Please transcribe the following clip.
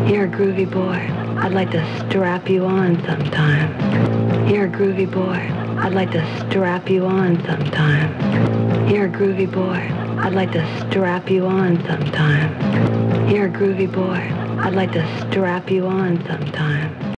You're a groovy boy. I'd like to strap you on sometime. You're a groovy boy. I'd like to strap you on sometime. You're a groovy boy. I'd like to strap you on sometime. You're a groovy boy. I'd like to strap you on sometime.